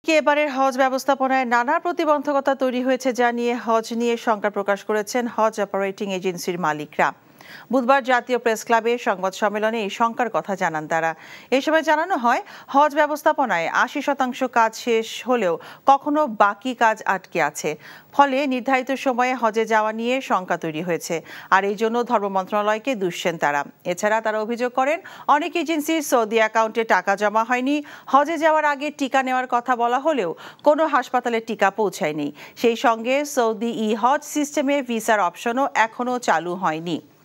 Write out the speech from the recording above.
এবারের হজ ব্যবস্থাপনায় নানা প্রতিবন্ধকতা তৈরি হয়েছে যা নিয়ে হজ নিয়ে শঙ্কা প্রকাশ করেছেন হজ অপারেটিং এজেন্সির মালিকরা। বুধবার জাতীয় প্রেস ক্লাবে সংবাদ সম্মেলনে এই শঙ্কার কথা জানান তারা। এই সময় জানানো হয়, হজ ব্যবস্থাপনায় ৮০% কাজ শেষ হলেও কখনো বাকি কাজ আটকে আছে। ফলে নির্ধারিত সময়ে হজে যাওয়া নিয়ে শঙ্কা তৈরি হয়েছে, আর এই জন্য ধর্ম মন্ত্রণালয়কে দুষছেন তারা। এছাড়া তারা অভিযোগ করেন, অনেক এজেন্সির সৌদি অ্যাকাউন্টে টাকা জমা হয়নি, হজে যাওয়ার আগে টিকা নেওয়ার কথা বলা হলেও কোনো হাসপাতালে টিকা পৌঁছায়নি। সেই সঙ্গে সৌদি ই হজ সিস্টেমে ভিসার অপশনও এখনও চালু হয়নি।